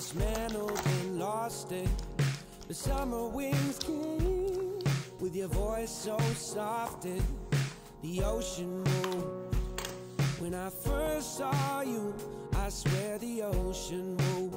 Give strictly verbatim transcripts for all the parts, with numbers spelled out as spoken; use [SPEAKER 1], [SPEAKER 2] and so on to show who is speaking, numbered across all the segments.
[SPEAKER 1] dismantled and lost it. The summer winds came with your voice so soft and the ocean moved. When I first saw you, I swear the ocean moved.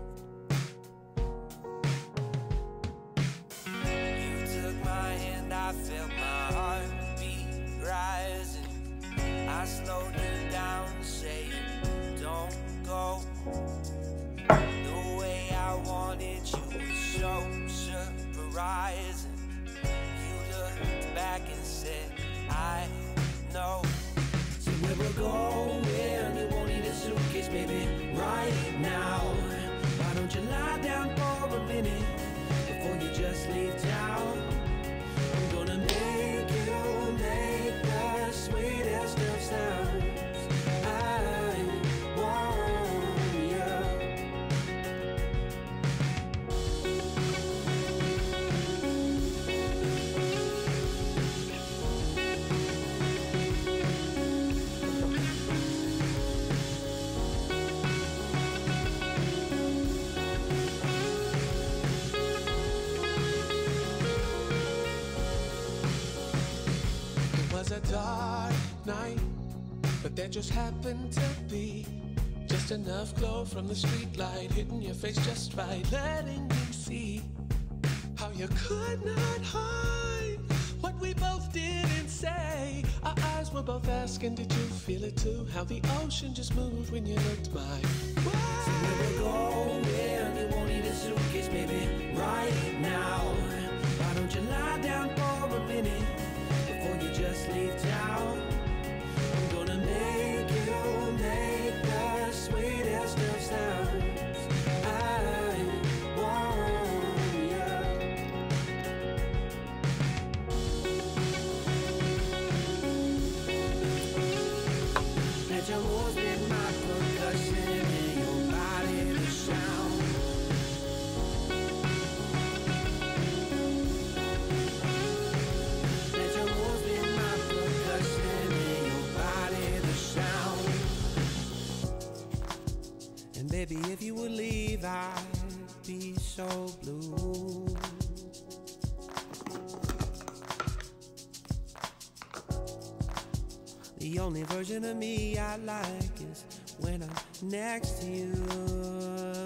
[SPEAKER 1] You took my hand, I felt my heartbeat rising. I slowed you down, saying, don't go. The way I wanted you was so surprising. You looked back and said, I know. So where we're going, you won't need a suitcase, baby, right now. Why don't you lie down for a minute before you just leave town? I'm gonna make you make the sweetest of sounds. I want you.
[SPEAKER 2] It was a dark night, but there just happened to be just enough glow from the street light hitting your face just right, letting me see how you could not hide what we both did and say. Our eyes were both asking, did you feel it too? How the ocean just moved when you looked my way.
[SPEAKER 1] So where we're going, you won't need a suitcase, baby, right now. Why don't you lie down for a minute before you just leave town? I'm gonna make you make the sweetest of sounds. I want you. Let your moves with my percussion and your body the sound. Let your moves with my percussion and your body the sound. And baby, if you would leave, I'd be so blue. The only version of me I like is when I'm next to you.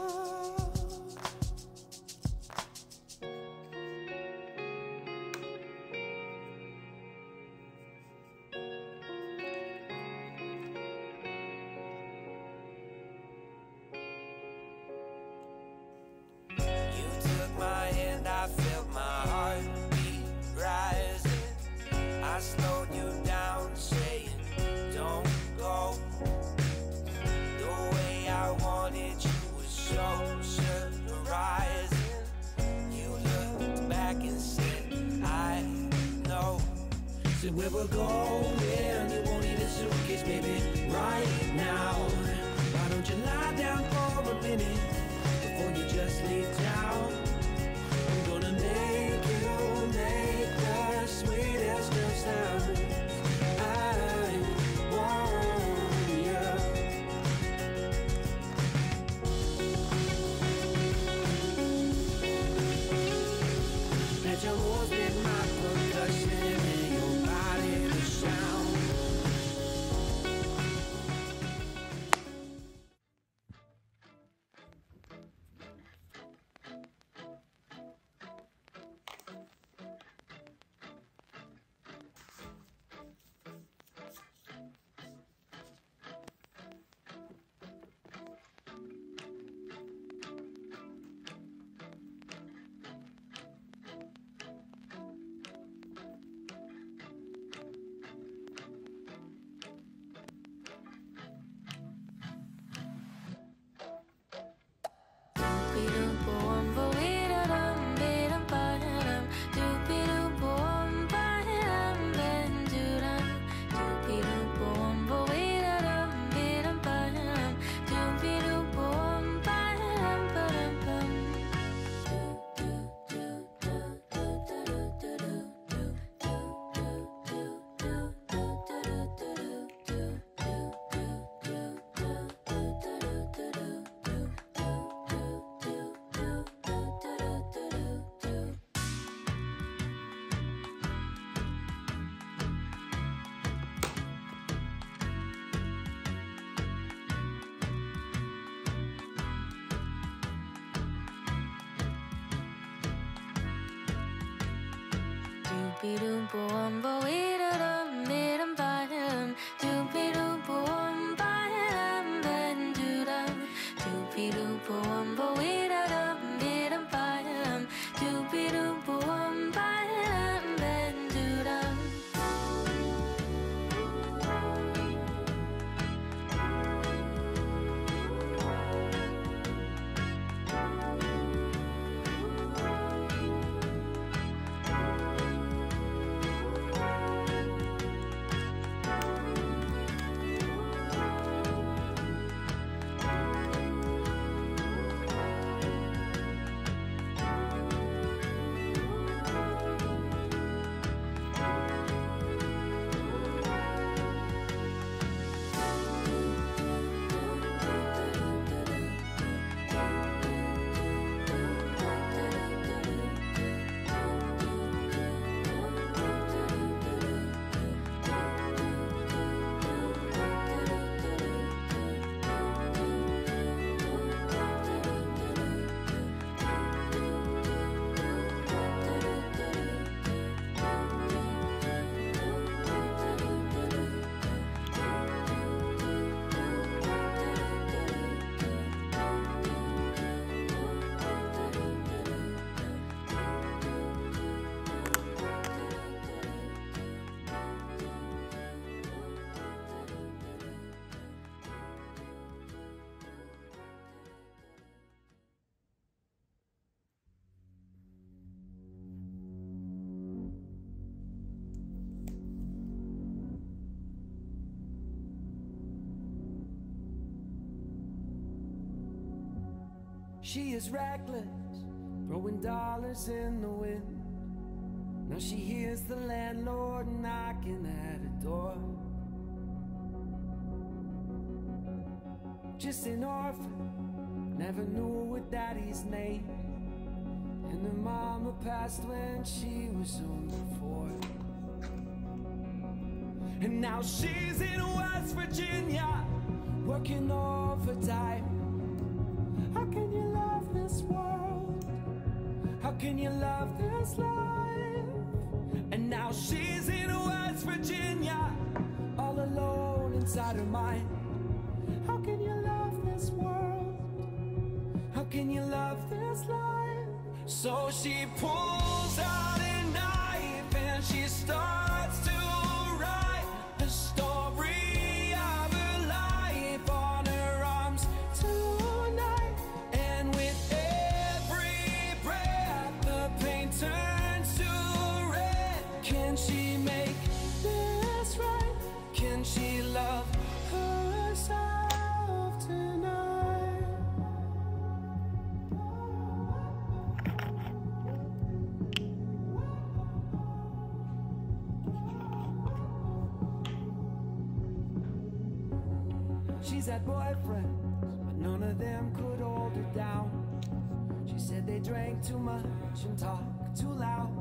[SPEAKER 1] You took my hand, I felt my heartbeat rising. I slowed you down, saying, don't go. The way I wanted you was so surprising. You looked back and said, I know. So where we're going, you won't need a suitcase, baby, right now. Why don't you lie down for a minute before you just leave town? I'm gonna make you make the sweetest of sounds. I want you. Let your moves with my percussion and your body the sound. She is reckless, throwing dollars in the wind. Now she hears the landlord knocking at her door. Just an orphan, never knew her daddy's name, and her mama passed when she was only four. And now she's in West Virginia, working overtime. How can you love this world? How can you love this life? And now she's in West Virginia, all alone inside her mind. How can you love this world? How can you love this life? So she pulls out a knife and she starts to write the story of her life on her arms tonight. And with every breath the pain turns to red. Can she make this right? Can she love herself tonight? She's had boyfriends, but none of them could hold her down. She said they drank too much and talked too loud.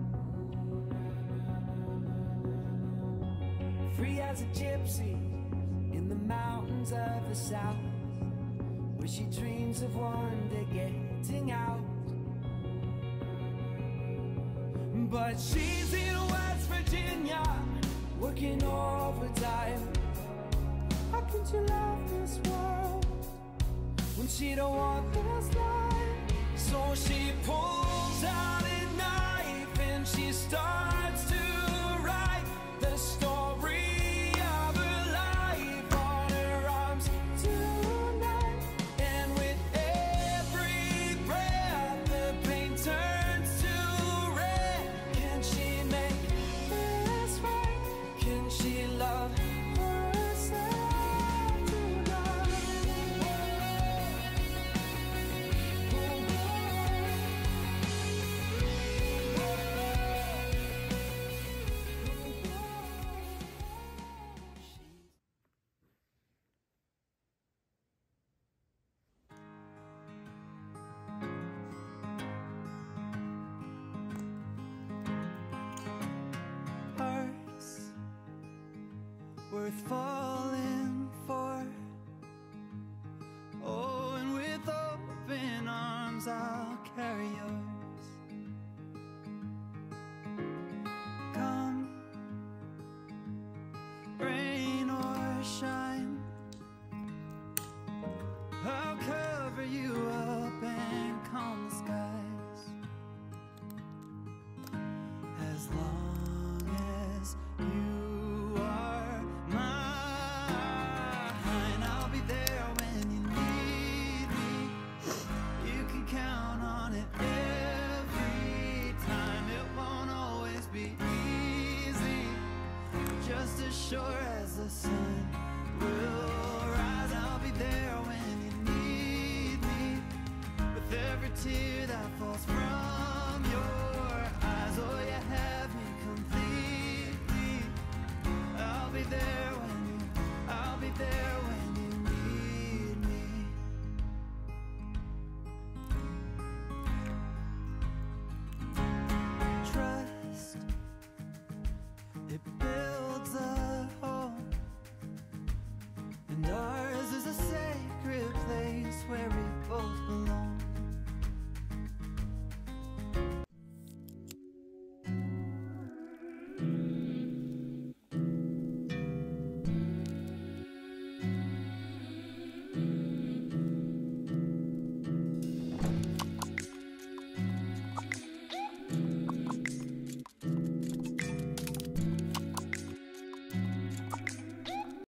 [SPEAKER 1] Free as a gypsy in the mountains of the south, where she dreams of one day getting out. But she's in West Virginia, working overtime. How can she love this world when she don't want this life? So she pulls out a knife and she starts to write the story of her life on her arms tonight. And with every breath the pain turns to red. Can she make this right? Can she love herself tonight? Hearts worth falling for. Oh, and with open arms I'll carry yours.
[SPEAKER 3] be easy, just as sure as the sun will rise. I'll be there when you need me, with every tear that falls from